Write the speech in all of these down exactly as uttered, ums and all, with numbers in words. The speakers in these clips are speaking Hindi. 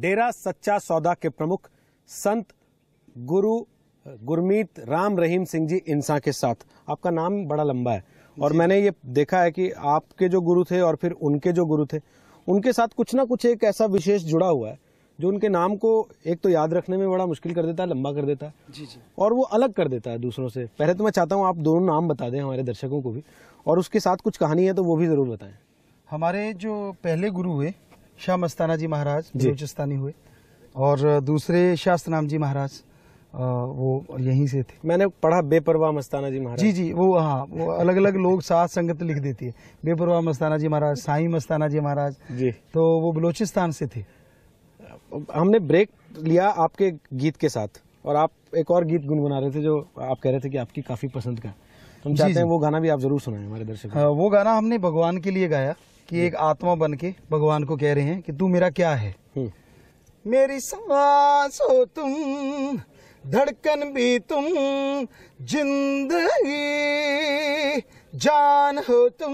डेरा सच्चा सौदा के प्रमुख संत गुरु गुरमीत राम रहीम सिंह जी इंसा के साथ। आपका नाम बड़ा लंबा है और मैंने ये देखा है कि आपके जो गुरु थे और फिर उनके जो गुरु थे उनके साथ कुछ ना कुछ एक ऐसा विशेष जुड़ा हुआ है जो उनके नाम को एक तो याद रखने में बड़ा मुश्किल कर देता है, लंबा कर देता है जी जी। और वो अलग कर देता है दूसरों से। पहले तो मैं चाहता हूँ आप दोनों नाम बता दें हमारे दर्शकों को भी, और उसके साथ कुछ कहानी है तो वो भी जरूर बताएं। हमारे जो पहले गुरु हुए शाह मस्ताना जी महाराज बलूचिस्तानी हुए, और दूसरे शास्त्रनाम जी महाराज वो यहीं से थे। मैंने पढ़ा बेपरवाह मस्ताना जी महाराज। जी जी, वो हाँ, वो अलग अलग लोग साथ संगत लिख देती है। बेपरवाह मस्ताना जी महाराज, साईं मस्ताना जी महाराज जी, तो वो बलूचिस्तान से थे। हमने ब्रेक लिया आपके गीत के साथ और आप एक और गीत गुनगुना रहे थे जो आप कह रहे थे कि आपकी काफी पसंद का। हम चाहते हैं वो गाना भी आप जरूर सुनाएं हमारे दर्शकों को। वो गाना हमने भगवान के लिए गाया कि एक आत्मा बन के भगवान को कह रहे हैं कि तू मेरा क्या है। मेरी सांस हो तुम, धड़कन भी तुम, जिंदगी जान हो तुम,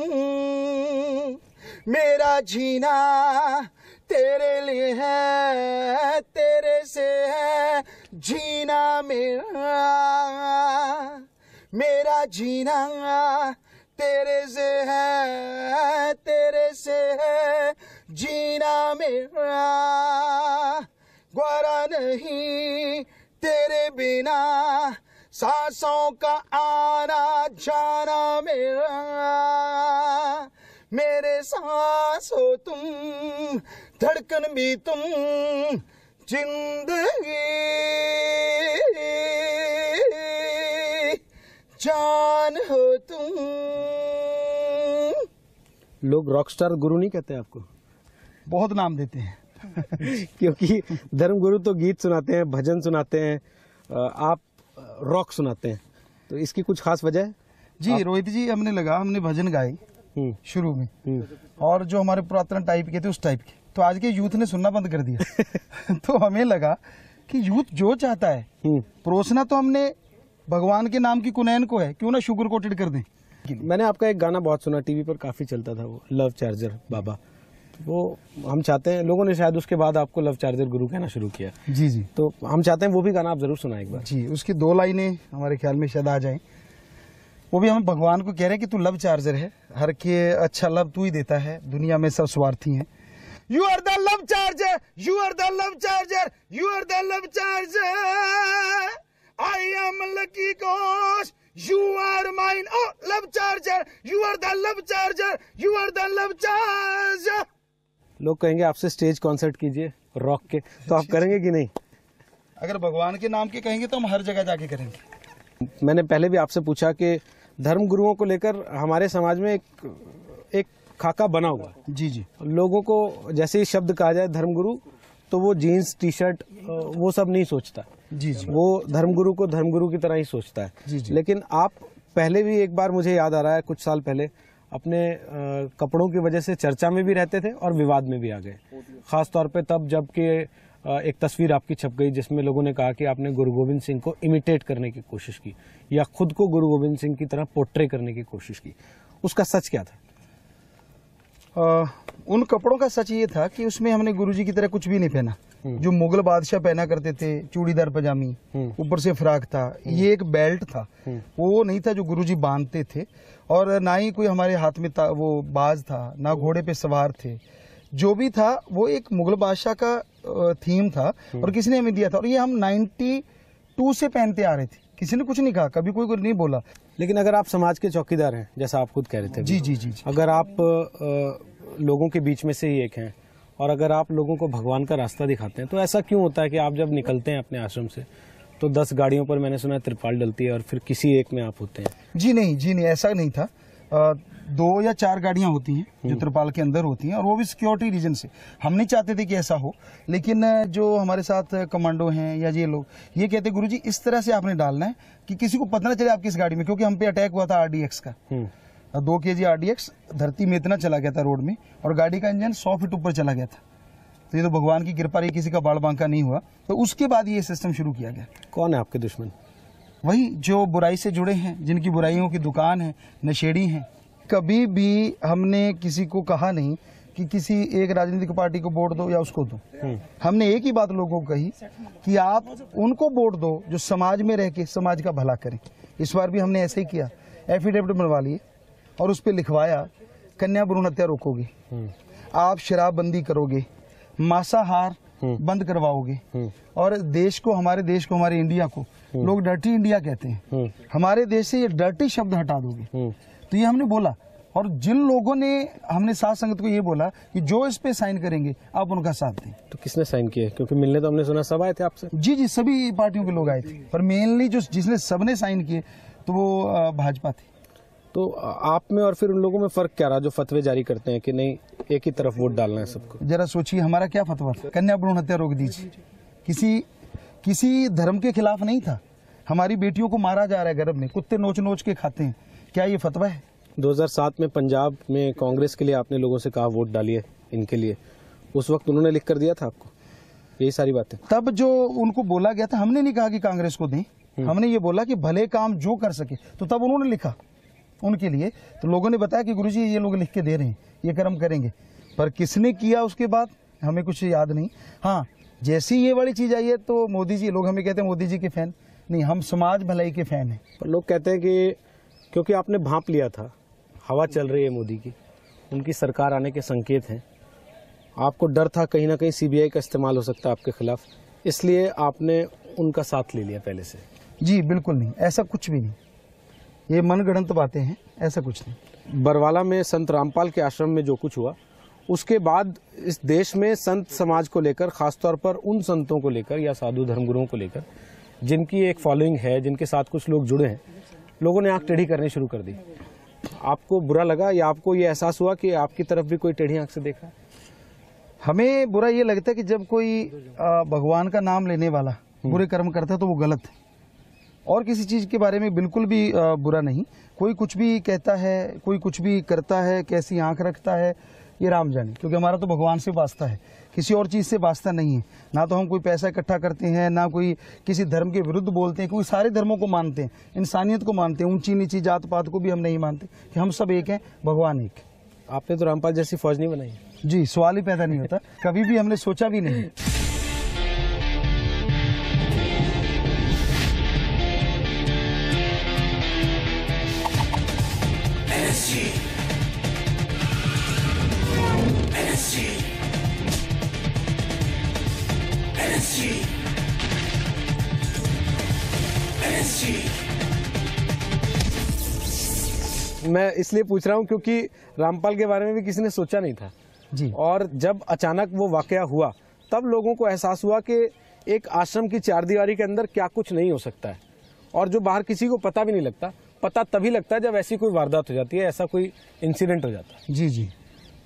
मेरा जीना तेरे लिए है, तेरे से है जीना मेरा, मेरा जीना तेरे से है, तेरे से है जीना मेरा, ग्वारा नहीं तेरे बिना सांसों का आना जाना मेरा, मेरे सांस हो तुम, धड़कन भी तुम, जिंदगी जान हो तुम। लोग रॉकस्टार गुरु नहीं कहते आपको? बहुत नाम देते हैं क्योंकि धर्मगुरु तो गीत सुनाते हैं, भजन सुनाते हैं, आप रॉक सुनाते हैं, तो इसकी कुछ खास वजह है? जी रोहित जी, हमने लगा हमने भजन गाए शुरू में, और जो हमारे पुरातन टाइप के थे उस टाइप के, तो आज के यूथ ने सुनना बंद कर दिया तो हमें लगा कि यूथ जो चाहता है परोसना तो हमने भगवान के नाम की कुनैन को है, क्यों ना शुगर कोटेड कर दें। मैंने आपका एक गाना बहुत सुना, टीवी पर काफी चलता था, वो लव चार्जर बाबा। वो हम चाहते हैं, लोगों ने शायद उसके बाद आपको लव चार्जर गुरु कहना शुरू किया। जी जी, तो हम चाहते हैं वो भी गाना आप जरूर सुनाएं एक बार। जी, उसकी दो लाइनें हमारे ख्याल में शायद आ जाएं। वो भी हम भगवान को कह रहे हैं कि तू लव चार्जर है, हर के अच्छा लव तू ही देता है, दुनिया में सब स्वार्थी हैं। You are the love charger, you are the love charger, you are the love charger, I am lucky gosh, you are mine, oh love charger, you are the love charger, you are the love charger. लोग कहेंगे आपसे स्टेज कॉन्सर्ट कीजिए रॉक के, तो आप करेंगे कि नहीं? अगर भगवान के नाम के कहेंगे तो हम हर जगह जाके करेंगे। मैंने पहले भी आपसे पूछा कि धर्म गुरुओं को लेकर हमारे समाज में एक एक खाका बना हुआ है। जी जी, लोगों को जैसे ही शब्द कहा जाए धर्मगुरु तो वो जीन्स टी शर्ट वो सब नहीं सोचता। जी जी, वो धर्मगुरु को धर्मगुरु की तरह ही सोचता है। जी जी। लेकिन आप पहले भी एक बार, मुझे याद आ रहा है कुछ साल पहले, अपने कपड़ों की वजह से चर्चा में भी रहते थे और विवाद में भी आ गए। खास तौर पे तब जबकि एक तस्वीर आपकी छप गई जिसमें लोगों ने कहा कि आपने गुरु गोविंद सिंह को इमिटेट करने की कोशिश की या खुद को गुरु गोविंद सिंह की तरह पोर्ट्रे करने की कोशिश की। उसका सच क्या था? आ, उन कपड़ों का सच ये था कि उसमें हमने गुरुजी की तरह कुछ भी नहीं पहना। जो मुगल बादशाह पहना करते थे, चूड़ीदार पजामी, ऊपर से फ्राक था, ये एक बेल्ट था, वो नहीं था जो गुरुजी बांधते थे, और ना ही कोई हमारे हाथ में था, वो बाज था, ना घोड़े पे सवार थे। जो भी था वो एक मुगल बादशाह का थीम था और किसी ने हमें दिया था, और ये हम नाइन्टी टू से पहनते आ रहे थे। किसी ने कुछ नहीं कहा, कभी कोई कुछ नहीं बोला। लेकिन अगर आप समाज के चौकीदार हैं, जैसा आप खुद कह रहे थे, जी जी जी, अगर आप आ, लोगों के बीच में से ही एक हैं और अगर आप लोगों को भगवान का रास्ता दिखाते हैं, तो ऐसा क्यों होता है कि आप जब निकलते हैं अपने आश्रम से तो दस गाड़ियों पर, मैंने सुना, त्रिपाल डलती है और फिर किसी एक में आप होते हैं? जी नहीं, जी नहीं, ऐसा नहीं था। आ, दो या चार गाड़ियां होती हैं जो त्रिपाल के अंदर होती हैं, और वो भी सिक्योरिटी रीजन से। हम नहीं चाहते थे कि ऐसा हो, लेकिन जो हमारे साथ कमांडो हैं या ये लोग ये कहते गुरुजी इस तरह से आपने डालना है कि किसी को पता ना चले आप किस गाड़ी में, क्योंकि हम पे अटैक हुआ था आरडीएक्स का। दो के जी आरडीएक्स धरती में इतना चला गया था रोड में, और गाड़ी का इंजन सौ फीट ऊपर चला गया था। तो ये तो भगवान की कृपा रही, किसी का बाल बांका नहीं हुआ। तो उसके बाद ये सिस्टम शुरू किया गया। कौन है आपके दुश्मन? वही जो बुराई से जुड़े हैं, जिनकी बुराइयों की दुकान है, नशेड़ी हैं। कभी भी हमने किसी को कहा नहीं कि किसी एक राजनीतिक पार्टी को वोट दो या उसको दो। हमने एक ही बात लोगों को कही कि आप उनको वोट दो जो समाज में रह के समाज का भला करें। इस बार भी हमने ऐसे ही किया, एफिडेविट बनवा लिए और उस पर लिखवाया कन्या भ्रूण हत्या रोकोगे, आप शराबबंदी करोगे, मांसाहार बंद करवाओगे, और देश को, हमारे देश को, हमारे इंडिया को लोग डर्टी इंडिया कहते हैं, हमारे देश से ये डर्टी शब्द हटा दोगे। तो ये हमने बोला, और जिन लोगों ने, हमने साथ संगत को ये बोला कि जो इस पे साइन करेंगे आप उनका साथ दें। तो किसने साइन किए? क्योंकि मिलने तो हमने सुना सब आए थे आपसे। जी जी, सभी पार्टियों के लोग आए थे, पर मेनली जो जिसने सबने साइन किए तो वो भाजपा थी। तो आप में और फिर उन लोगों में फर्क क्या रहा जो फतवे जारी करते हैं कि नहीं एक ही तरफ वोट डालना है सबको? जरा सोचिए, हमारा क्या फतवा था? कन्या भ्रूण हत्या रोक दीजिए। किसी किसी धर्म के खिलाफ नहीं था। हमारी बेटियों को मारा जा रहा है गर्भ में, कुत्ते नोच नोच के खाते हैं, क्या ये फतवा है? दो हज़ार सात में पंजाब में कांग्रेस के लिए आपने लोगों से कहा वोट डालिए इनके लिए, उस वक्त उन्होंने लिख कर दिया था आपको यही सारी बातें? तब जो उनको बोला गया था, हमने नहीं कहा कि कांग्रेस को दें, हमने ये बोला कि भले काम जो कर सके, तो तब उन्होंने लिखा उनके लिए। तो लोगों ने बताया कि गुरुजी ये लोग लिख के दे रहे हैं, ये कर्म करेंगे, पर किसने किया उसके बाद हमें कुछ याद नहीं। हाँ, जैसी ये वाली चीज आई है तो मोदी जी, लोग हमें कहते हैं मोदी जी के फैन नहीं, हम समाज भलाई के फैन हैं। पर लोग कहते हैं कि क्योंकि आपने भांप लिया था, हवा चल रही है मोदी की, उनकी सरकार आने के संकेत हैं, आपको डर था कहीं ना कहीं सीबीआई का इस्तेमाल हो सकता है आपके खिलाफ, इसलिए आपने उनका साथ ले लिया पहले से? जी बिल्कुल नहीं, ऐसा कुछ भी नहीं, ये मनगढ़ंत बातें हैं, ऐसा कुछ नहीं। बरवाला में संत रामपाल के आश्रम में जो कुछ हुआ, उसके बाद इस देश में संत समाज को लेकर, खासतौर पर उन संतों को लेकर या साधु धर्मगुरुओं को लेकर जिनकी एक फॉलोइंग है, जिनके साथ कुछ लोग जुड़े हैं, लोगों ने आंख टेढ़ी करनी शुरू कर दी। आपको बुरा लगा या आपको ये एहसास हुआ कि आपकी तरफ भी कोई टेढ़ी आंख से देखा? हमें बुरा ये लगता है कि जब कोई भगवान का नाम लेने वाला बुरे कर्म करता है तो वो गलत है, और किसी चीज के बारे में बिल्कुल भी बुरा नहीं। कोई कुछ भी कहता है, कोई कुछ भी करता है, कैसी आंख रखता है, ये राम जाने, क्योंकि हमारा तो भगवान से वास्ता है, किसी और चीज से वास्ता नहीं है। ना तो हम कोई पैसा इकट्ठा करते हैं, ना कोई किसी धर्म के विरुद्ध बोलते हैं, क्योंकि सारे धर्मों को मानते हैं, इंसानियत को मानते हैं, ऊंची नीची जात पात को भी हम नहीं मानते, कि हम सब एक हैं, भगवान एक। आपने तो रामपाल जैसी फौज नहीं बनाई? जी, सवाल ही पैदा नहीं होता, कभी भी हमने सोचा भी नहीं। मैं इसलिए पूछ रहा हूं क्योंकि रामपाल के बारे में भी किसी ने सोचा नहीं था जी, और जब अचानक वो वाकया हुआ तब लोगों को एहसास हुआ कि एक आश्रम की चारदीवारी के अंदर क्या कुछ नहीं हो सकता है, और जो बाहर किसी को पता भी नहीं लगता। पता तभी लगता है जब ऐसी कोई वारदात हो जाती है, ऐसा कोई इंसिडेंट हो जाता है। जी जी,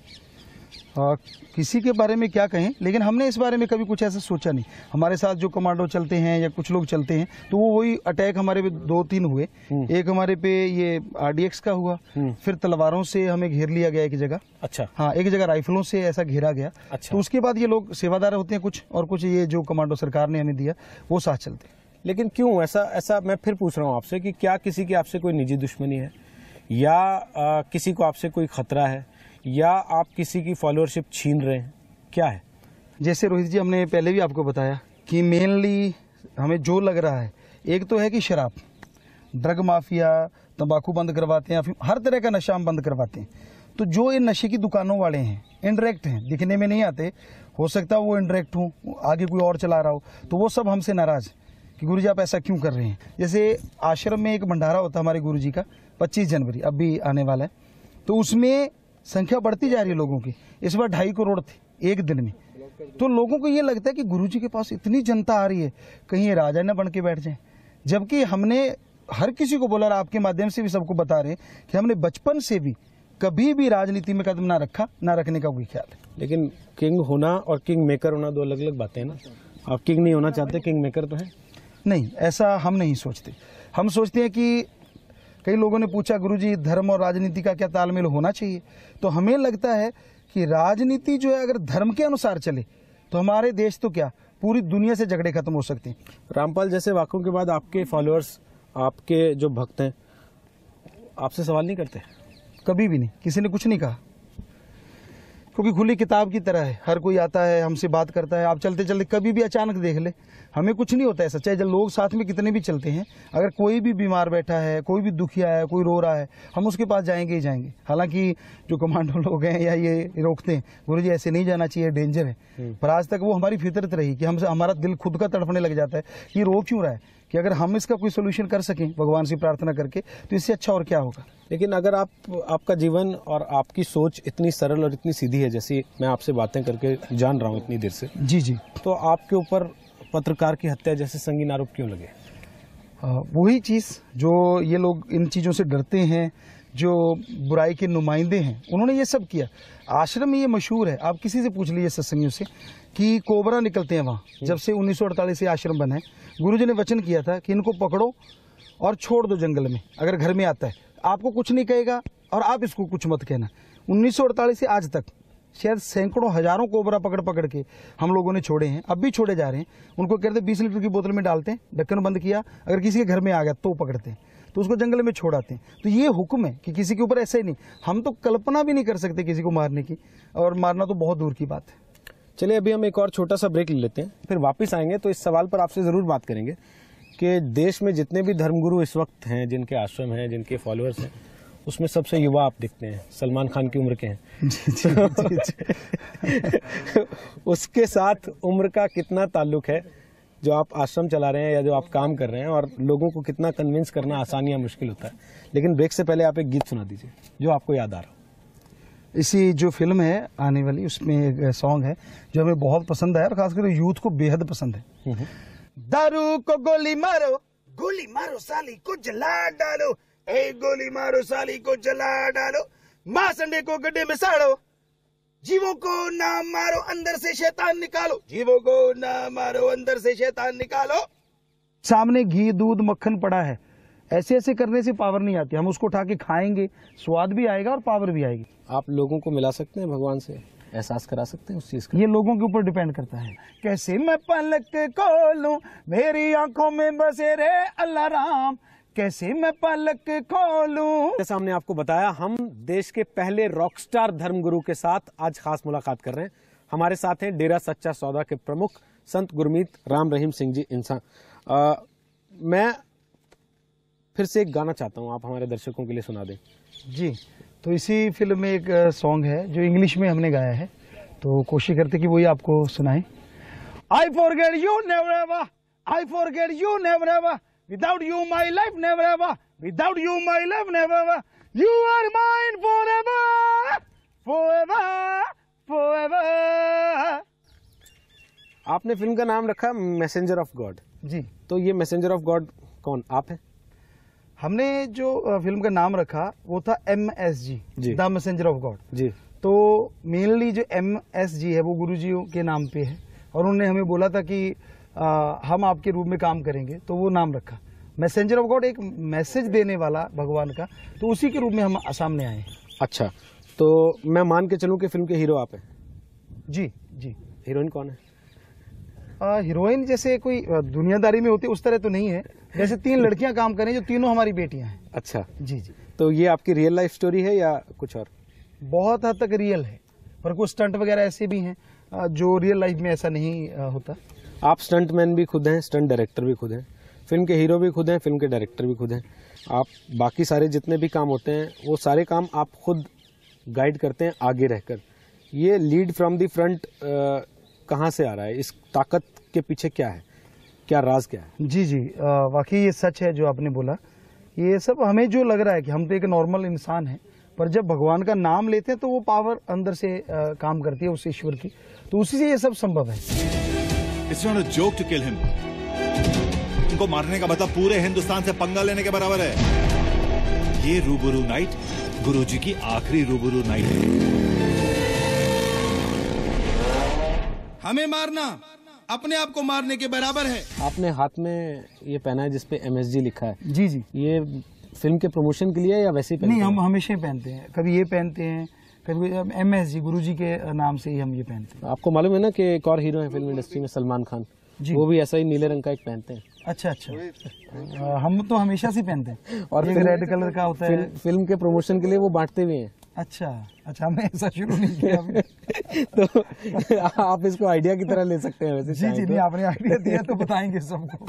आ, किसी के बारे में क्या कहें, लेकिन हमने इस बारे में कभी कुछ ऐसा सोचा नहीं। हमारे साथ जो कमांडो चलते हैं या कुछ लोग चलते हैं तो वो वही अटैक हमारे पे दो तीन हुए। एक हमारे पे ये आरडीएक्स का हुआ, फिर तलवारों से हमें घेर लिया गया एक जगह। अच्छा। हाँ, एक जगह राइफलों से ऐसा घेरा गया। अच्छा। तो उसके बाद ये लोग सेवादार होते हैं कुछ, और कुछ ये जो कमांडो सरकार ने हमें दिया वो साथ चलते हैं। लेकिन क्यों ऐसा? ऐसा मैं फिर पूछ रहा हूँ आपसे कि क्या किसी की आपसे कोई निजी दुश्मनी है, या आ, किसी को आपसे कोई खतरा है, या आप किसी की फॉलोअरशिप छीन रहे हैं, क्या है? जैसे रोहित जी, हमने पहले भी आपको बताया कि मेनली हमें जो लग रहा है, एक तो है कि शराब, ड्रग माफिया, तंबाकू बंद करवाते हैं, हर तरह का नशा हम बंद करवाते हैं। तो जो ये नशे की दुकानों वाले हैं, इनडायरेक्ट हैं, दिखने में नहीं आते, हो सकता है वो इनडायरेक्ट हो, आगे कोई और चला रहा हो, तो वो सब हमसे नाराज कि गुरुजी आप ऐसा क्यों कर रहे हैं। जैसे आश्रम में एक भंडारा होता है हमारे गुरुजी का, पच्चीस जनवरी अब भी आने वाला है, तो उसमें संख्या बढ़ती जा रही है लोगों की। इस बार ढाई करोड़ थे एक दिन में। तो लोगों को ये लगता है कि गुरुजी के पास इतनी जनता आ रही है, कहीं ये राजा न बन के बैठ जाए। जबकि हमने हर किसी को बोला, और आपके माध्यम से भी सबको बता रहे हैं कि हमने बचपन से भी कभी भी राजनीति में कदम ना रखा, ना रखने का कोई ख्याल है। लेकिन किंग होना और किंग मेकर होना दो अलग अलग बातें हैं ना। आप किंग नहीं होना चाहते, किंग मेकर तो है? नहीं, ऐसा हम नहीं सोचते। हम सोचते हैं कि कई लोगों ने पूछा गुरुजी धर्म और राजनीति का क्या तालमेल होना चाहिए, तो हमें लगता है कि राजनीति जो है अगर धर्म के अनुसार चले तो हमारे देश तो क्या पूरी दुनिया से झगड़े खत्म हो सकते हैं। रामपाल जैसे वाक़ों के बाद आपके फॉलोअर्स, आपके जो भक्त हैं, आपसे सवाल नहीं करते? कभी भी नहीं, किसी ने कुछ नहीं कहा। क्योंकि खुली किताब की तरह है, हर कोई आता है हमसे बात करता है। आप चलते चलते कभी भी अचानक देख ले, हमें कुछ नहीं होता है। चाहे जब लोग साथ में कितने भी चलते हैं, अगर कोई भी बीमार बैठा है, कोई भी दुखिया है, कोई रो रहा है, हम उसके पास जाएंगे ही जाएंगे। हालांकि जो कमांडो लोग हैं या ये रोकते हैं, गुरुजी ऐसे नहीं जाना चाहिए, डेंजर है, पर आज तक वो हमारी फितरत रही कि हमसे हमारा दिल खुद का तड़पने लग जाता है कि ये रो क्यों रहा है, कि अगर हम इसका कोई सोल्यूशन कर सकें भगवान से प्रार्थना करके तो इससे अच्छा और क्या होगा। लेकिन अगर आप आपका जीवन और आपकी सोच इतनी सरल और इतनी सीधी है, जैसी मैं आपसे बातें करके जान रहा हूँ इतनी देर से, जी जी, तो आपके ऊपर पत्रकार की हत्या जैसे संगीन आरोप क्यों लगे? आ, वही चीज जो ये लोग इन चीजों से डरते हैं, जो बुराई के नुमाइंदे हैं, उन्होंने ये सब किया। आश्रम में ये मशहूर है, आप किसी से पूछ लीजिए सत्संगियों से कि कोबरा निकलते हैं वहाँ। जब से उन्नीस सौ अड़तालीस से आश्रम बना है, गुरुजी ने वचन किया था कि इनको पकड़ो और छोड़ दो जंगल में। अगर घर में आता है आपको कुछ नहीं कहेगा और आप इसको कुछ मत कहना। उन्नीस सौ अड़तालीस से आज तक शायद सैकड़ों हजारों कोबरा पकड़ पकड़ के हम लोगों ने छोड़े हैं, अब भी छोड़े जा रहे हैं। उनको कहते बीस लीटर की बोतल में डालते हैं, ढक्कन बंद किया, अगर किसी के घर में आ गया तो पकड़ते हैं, तो उसको जंगल में छोड़ाते हैं। तो ये हुक्म है कि किसी के ऊपर ऐसा ही नहीं। हम तो कल्पना भी नहीं कर सकते किसी को मारने की, और मारना तो बहुत दूर की बात है। चलिए अभी हम एक और छोटा सा ब्रेक ले लेते हैं, फिर वापस आएंगे तो इस सवाल पर आपसे जरूर बात करेंगे कि देश में जितने भी धर्मगुरु इस वक्त हैं, जिनके आश्रम हैं, जिनके फॉलोअर्स हैं, उसमें सबसे युवा आप दिखते हैं, सलमान खान की उम्र के हैं। जी, जी, जी, जी। उसके साथ उम्र का कितना ताल्लुक है जो आप आश्रम चला रहे हैं या जो आप काम कर रहे हैं, और लोगों को कितना कन्विंस करना आसान या मुश्किल होता है? लेकिन ब्रेक से पहले आप एक गीत सुना दीजिए जो आपको याद आ रहा हो। इसी जो फिल्म है आने वाली, उसमें एक सॉन्ग है जो हमें बहुत पसंद है और खासकर यूथ को बेहद पसंद है। दारू को गोली मारो, गोली मारो साली को जला डालो, ए गोली मारो साली को जला डालो, माँ संडे को गड्ढे में साड़ो, जीवों को ना मारो अंदर से शैतान निकालो, जीवों को ना मारो अंदर से शैतान निकालो। सामने घी दूध मक्खन पड़ा है, ऐसे ऐसे करने से पावर नहीं आती। हम उसको उठा के खाएंगे, स्वाद भी आएगा और पावर भी आएगी। आप लोगों को मिला सकते हैं भगवान से, एहसास करा सकते हैं उस चीज का? ये लोगों के ऊपर डिपेंड करता है। कैसे मैं पलक खोलूं, मेरी आंखों में बसे रे अल्लाह राम, कैसे मैं पलक खोलूं। सामने आपको बताया, हम देश के पहले रॉकस्टार धर्मगुरु के साथ आज खास मुलाकात कर रहे हैं। हमारे साथ हैं डेरा सच्चा सौदा के प्रमुख संत गुरमीत राम रहीम सिंह जी इंसान। आ, मैं फिर से एक गाना चाहता हूं, आप हमारे दर्शकों के लिए सुना दें। जी, तो इसी फिल्म में एक सॉन्ग है जो इंग्लिश में हमने गाया है, तो कोशिश करते कि वही आपको सुनाएं। I forget you never ever, I forget you never ever, without you my life never ever, without you my life never ever, you are mine forever, forever, forever। आपने फिल्म का नाम रखा मैसेंजर ऑफ गॉड। जी, तो ये मैसेंजर ऑफ गॉड कौन, आप हैं? हमने जो फिल्म का नाम रखा वो था M S G, the messenger of God ji. तो मेनली जो एम एस जी है वो गुरु जी के नाम पे है, और उन्होंने हमें बोला था कि आ, हम आपके रूप में काम करेंगे, तो वो नाम रखा मैसेंजर ऑफ गॉड, एक मैसेज देने वाला भगवान का, तो उसी के रूप में हम सामने आए। अच्छा, तो मैं मान के चलूं कि फिल्म के हीरो आप हैं? जी जी। हीरोइन कौन है? आ, हीरोइन जैसे कोई दुनियादारी में होती है उस तरह तो नहीं है, जैसे तीन लड़कियां काम करें जो तीनों हमारी बेटियां हैं। अच्छा जी जी। तो ये आपकी रियल लाइफ स्टोरी है या कुछ और? बहुत हद तक रियल है, पर कुछ स्टंट वगैरह ऐसे भी हैं जो रियल लाइफ में ऐसा नहीं होता। आप स्टंट मैन भी खुद हैं, स्टंट डायरेक्टर भी खुद हैं, फिल्म के हीरो भी खुद हैं, फिल्म के डायरेक्टर भी खुद हैं। आप बाकी सारे जितने भी काम होते हैं वो सारे काम आप खुद गाइड करते हैं आगे रहकर। ये लीड फ्रॉम द फ्रंट कहाँ से आ रहा है? इस ताकत के पीछे क्या है, क्या राज क्या है? जी जी, वाकई ये सच है जो आपने बोला। ये सब हमें जो लग रहा है कि हम तो एक नॉर्मल इंसान हैं, पर जब भगवान का नाम लेते हैं तो वो पावर अंदर से आ, काम करती है उस ईश्वर की, तो उसी से ये सब संभव है। It's not a joke to kill him. इनको मारने का मतलब पूरे हिंदुस्तान से पंगा लेने के बराबर है। ये रूबरू नाइट गुरुजी की आखिरी रूबरू नाइट है। हमें मारना अपने आप को मारने के बराबर है। आपने हाथ में ये पहना है जिसपे एम एस जी लिखा है। जी जी। ये फिल्म के प्रमोशन के लिए या वैसे ही पहनते नहीं, हैं? हम हमेशा ही पहनते हैं, कभी ये पहनते हैं, कभी एम एस जी गुरु जी के नाम से ही हम ये पहनते हैं। आपको मालूम है ना कि एक और हीरो है फिल्म इंडस्ट्री में, सलमान खान, वो भी ऐसा ही नीले रंग का एक पहनते हैं। अच्छा अच्छा। आ, हम तो हमेशा से पहनते हैं, और एक रेड कलर का होता है। फिल्म के प्रमोशन के लिए वो बांटते भी हैं। अच्छा अच्छा, हमने ऐसा शुरू नहीं किया अभी। तो आप इसको आइडिया की तरह ले सकते हैं वैसे। जी जी, नहीं आपने आइडिया दिया तो बताएंगे सबको।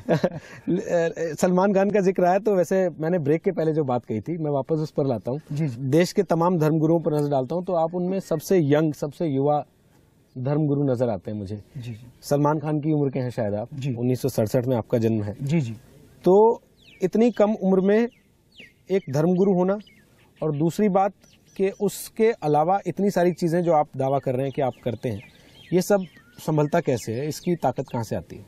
सलमान खान का जिक्र आया तो वैसे मैंने ब्रेक के पहले जो बात कही थी मैं वापस उस पर लाता हूँ। जी जी। देश के तमाम धर्मगुरुओं पर नजर डालता हूँ तो आप उनमें सबसे यंग, सबसे युवा धर्मगुरु नजर आते हैं मुझे। जी जी। सलमान खान की उम्र के हैं शायद आप, जी। उन्नीस सौ सड़सठ में आपका जन्म है। जी जी। तो इतनी कम उम्र में एक धर्मगुरु होना, और दूसरी बात कि उसके अलावा इतनी सारी चीजें जो आप दावा कर रहे हैं कि आप करते हैं, ये सब संभलता कैसे है? इसकी ताकत कहाँ से आती है?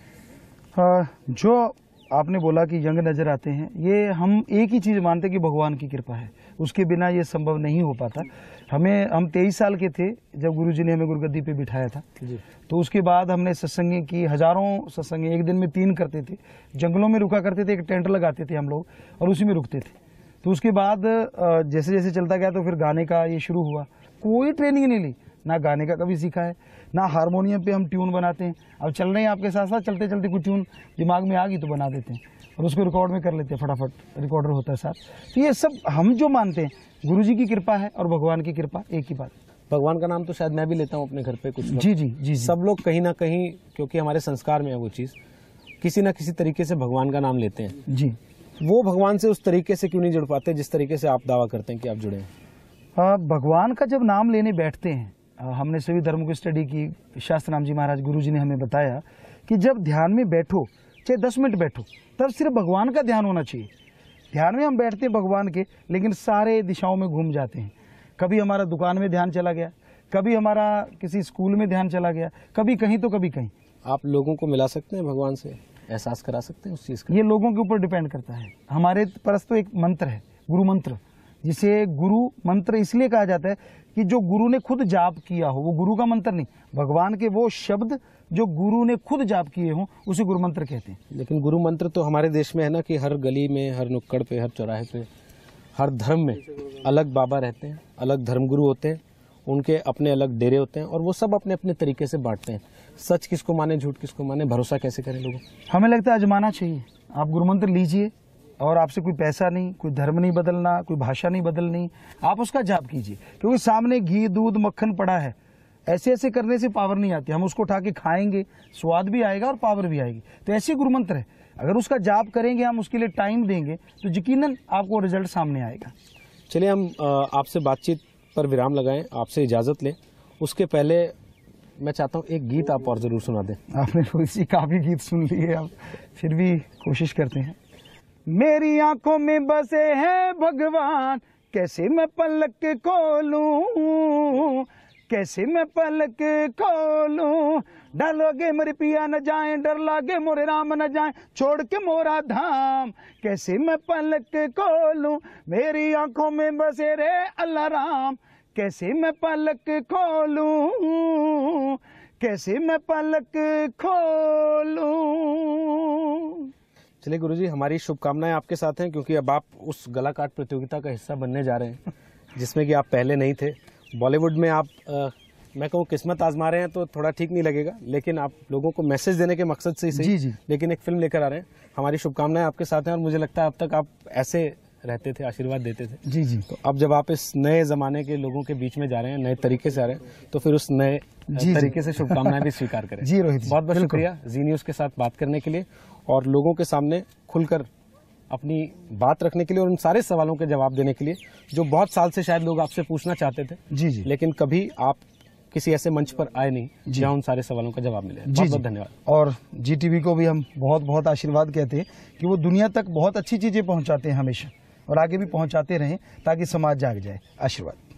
हाँ, जो आपने बोला कि यंग नजर आते हैं, ये हम एक ही चीज मानते हैं कि भगवान की कृपा है, उसके बिना ये संभव नहीं हो पाता। हमें हम तेईस साल के थे जब गुरुजी ने हमें गुरुगद्दी पे बिठाया था जी। तो उसके बाद हमने सत्संग की, हजारों सत्संग, एक दिन में तीन करते थे, जंगलों में रुका करते थे, एक टेंट लगाते थे हम लोग और उसी में रुकते थे। तो उसके बाद जैसे जैसे चलता गया तो फिर गाने का ये शुरू हुआ। कोई ट्रेनिंग नहीं ली, ना गाने का कभी सीखा है, ना हारमोनियम पे हम ट्यून बनाते हैं। अब चल रहे हैं आपके साथ साथ, चलते चलते कुछ ट्यून दिमाग में आ गई तो बना देते हैं और उसको रिकॉर्ड में कर लेते हैं, फटाफट रिकॉर्डर होता है साथ। तो ये सब हम जो मानते हैं गुरुजी की कृपा है और भगवान की कृपा, एक ही बात। भगवान का नाम तो शायद मैं भी लेता हूँ अपने घर पे कुछ। जी जी जी। सब लोग कहीं ना कहीं, क्योंकि हमारे संस्कार में है वो चीज, किसी न किसी तरीके से भगवान का नाम लेते हैं जी। वो भगवान से उस तरीके से क्यों नहीं जुड़ पाते जिस तरीके से आप दावा करते हैं कि आप जुड़े हैं? आ, भगवान का जब नाम लेने बैठते हैं, आ, हमने सभी धर्मों की स्टडी की, शास्त्र नाम जी महाराज गुरुजी ने हमें बताया कि जब ध्यान में बैठो, चाहे दस मिनट बैठो, तब सिर्फ भगवान का ध्यान होना चाहिए। ध्यान में हम बैठते हैं भगवान के, लेकिन सारे दिशाओं में घूम जाते हैं। कभी हमारा दुकान में ध्यान चला गया, कभी हमारा किसी स्कूल में ध्यान चला गया, कभी कहीं तो कभी कहीं। आप लोगों को मिला सकते हैं भगवान से, एहसास करा सकते हैं उस चीज का? ये लोगों के ऊपर डिपेंड करता है। हमारे पास तो एक मंत्र है, गुरु मंत्र, जिसे गुरु मंत्र इसलिए कहा जाता है कि जो गुरु ने खुद जाप किया हो, वो गुरु का मंत्र नहीं, भगवान के वो शब्द जो गुरु ने खुद जाप किए हों उसे गुरु मंत्र कहते हैं। लेकिन गुरु मंत्र तो हमारे देश में है ना कि हर गली में, हर नुक्कड़ पे, हर चौराहे पे, हर धर्म में अलग बाबा रहते हैं, अलग धर्मगुरु होते हैं, उनके अपने अलग डेरे होते हैं और वो सब अपने अपने तरीके से बांटते हैं। सच किसको माने, झूठ किसको माने, भरोसा कैसे करें लोगों? हमें लगता है आजमाना चाहिए। आप गुरु मंत्र लीजिए और आपसे कोई पैसा नहीं, कोई धर्म नहीं बदलना, कोई भाषा नहीं बदलनी, आप उसका जाप कीजिए, क्योंकि सामने घी दूध मक्खन पड़ा है। ऐसे ऐसे करने से पावर नहीं आती, हम उसको उठा के खाएंगे, स्वाद भी आएगा और पावर भी आएगी। तो ऐसे गुरु मंत्र है, अगर उसका जाप करेंगे, हम उसके लिए टाइम देंगे तो यकीनन आपको रिजल्ट सामने आएगा। चलिए हम आपसे बातचीत पर विराम लगाएं, आपसे इजाजत लें। उसके पहले मैं चाहता हूँ एक गीत आप और जरूर सुना दें। आपने रोहित जी काफी गीत सुन लिए, अब फिर भी कोशिश करते हैं। मेरी आंखों में बसे हैं भगवान, कैसे मैं पलक खोलूं, कैसे मैं पलक खोलूं, डर लगे मेरे पिया न जाए, डर लगे मोरे राम न जाए, छोड़ के मोरा धाम, कैसे मैं पलक खोलूं, मेरी आंखों में बसे रे अल्लाह राम, कैसे मैं पलक खोलूं, कैसे मैं पलक खोलूं। चलिए गुरुजी, हमारी शुभकामनाएं आपके साथ हैं, क्योंकि अब आप उस गला काट प्रतियोगिता का हिस्सा बनने जा रहे हैं जिसमें कि आप पहले नहीं थे। बॉलीवुड में आप आ, मैं कहूँ किस्मत आजमा रहे हैं तो थोड़ा ठीक नहीं लगेगा, लेकिन आप लोगों को मैसेज देने के मकसद से ही सही, जी जी। लेकिन एक फिल्म लेकर आ रहे हैं। हमारी शुभकामनाएं आपके साथ हैं और मुझे लगता है अब तक आप ऐसे रहते थे, आशीर्वाद देते थे। जी जी। तो अब जब आप इस नए जमाने के लोगों के बीच में जा रहे हैं, नए तरीके से आ रहे हैं, तो फिर उस नए जी तरीके से शुभकामनाएं भी स्वीकार करें। जी रोहित जी, बहुत बहुत शुक्रिया जी न्यूज के साथ बात करने के लिए और लोगों के सामने खुलकर अपनी बात रखने के लिए और उन सारे सवालों के जवाब देने के लिए जो बहुत साल से शायद लोग आपसे पूछना चाहते थे। जी जी। लेकिन कभी आप किसी ऐसे मंच पर आए नहीं जहां उन सारे सवालों का जवाब मिले। बहुत बहुत धन्यवाद। और जी टीवी को भी हम बहुत बहुत आशीर्वाद कहते हैं कि वो दुनिया तक बहुत अच्छी चीजें पहुंचाते हैं हमेशा, और आगे भी पहुंचाते रहें ताकि समाज जाग जाए। आशीर्वाद।